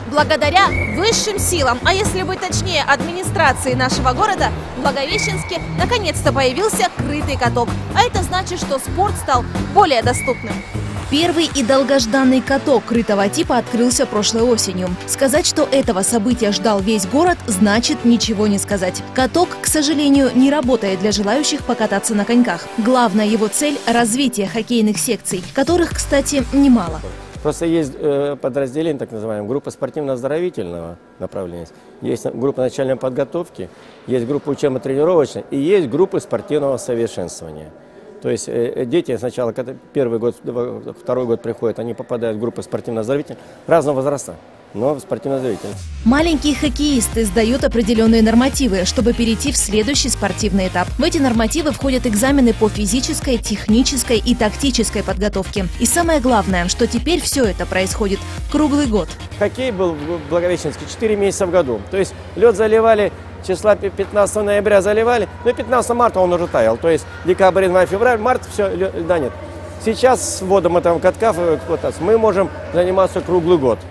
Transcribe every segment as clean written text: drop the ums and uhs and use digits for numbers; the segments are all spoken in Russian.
Благодаря высшим силам, а если быть точнее, администрации нашего города, в Благовещенске наконец-то появился крытый каток. А это значит, что спорт стал более доступным. Первый и долгожданный каток крытого типа открылся прошлой осенью. Сказать, что этого события ждал весь город, значит ничего не сказать. Каток, к сожалению, не работает для желающих покататься на коньках. Главная его цель – развитие хоккейных секций, которых, кстати, немало. Просто есть подразделение, так называемое, группа спортивно-оздоровительного направления, есть группа начальной подготовки, есть группа учебно-тренировочная и есть группы спортивного совершенствования. То есть дети сначала, когда первый год, второй год приходят, они попадают в группы спортивно-оздоровительные разного возраста, но спортивно-оздоровительные. Маленькие хоккеисты сдают определенные нормативы, чтобы перейти в следующий спортивный этап. В эти нормативы входят экзамены по физической, технической и тактической подготовке. И самое главное, что теперь все это происходит круглый год. Хоккей был в Благовещенске 4 месяца в году. То есть лед заливали числа 15 ноября заливали, но 15 марта он уже таял. То есть декабрь, январь, февраль, март, все, льда нет. Сейчас с вводом этого катка в эксплуатацию мы можем заниматься круглый год.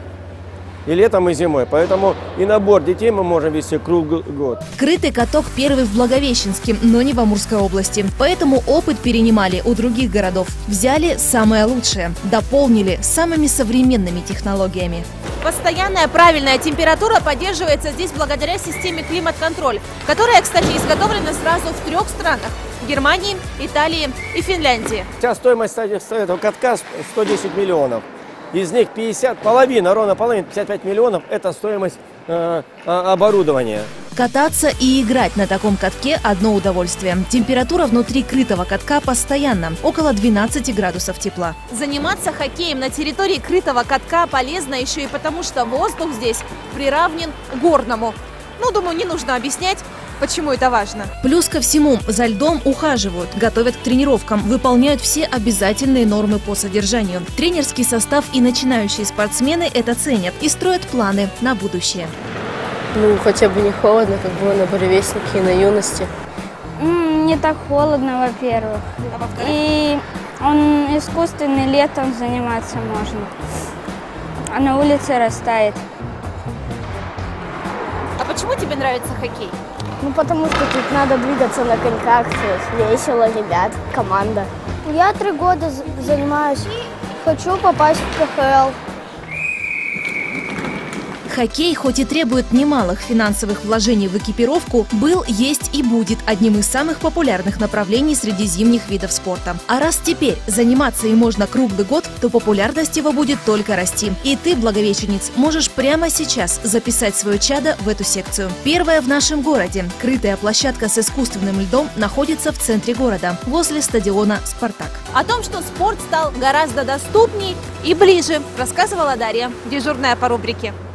И летом, и зимой. Поэтому и набор детей мы можем вести круглый год. Крытый каток первый в Благовещенске, но не в Амурской области. Поэтому опыт перенимали у других городов. Взяли самое лучшее, дополнили самыми современными технологиями. Постоянная правильная температура поддерживается здесь благодаря системе климат-контроль, которая, кстати, изготовлена сразу в 3 странах – Германии, Италии и Финляндии. Вся стоимость этого катка 110 миллионов. Из них 50, половина, ровно половина, 55 миллионов – это стоимость оборудования. Кататься и играть на таком катке – одно удовольствие. Температура внутри крытого катка постоянно – около 12 градусов тепла. Заниматься хоккеем на территории крытого катка полезно еще и потому, что воздух здесь приравнен к горному. Ну, думаю, не нужно объяснять, почему это важно. Плюс ко всему, за льдом ухаживают, готовят к тренировкам, выполняют все обязательные нормы по содержанию. Тренерский состав и начинающие спортсмены это ценят и строят планы на будущее. Ну, хотя бы не холодно, как было на Буревестнике и на Юности. Не так холодно, во-первых. А во-вторых? И он искусственный, летом заниматься можно. А на улице растает. А почему тебе нравится хоккей? Ну, потому что тут надо двигаться на коньках, весело, ребят, команда. Я 3 года занимаюсь, хочу попасть в КХЛ. Хоккей, хоть и требует немалых финансовых вложений в экипировку, был, есть и будет одним из самых популярных направлений среди зимних видов спорта. А раз теперь заниматься им можно круглый год, то популярность его будет только расти. И ты, благовещенец, можешь прямо сейчас записать свое чадо в эту секцию. Первая в нашем городе. Крытая площадка с искусственным льдом находится в центре города, возле стадиона «Спартак». О том, что спорт стал гораздо доступней и ближе, рассказывала Дарья, дежурная по рубрике.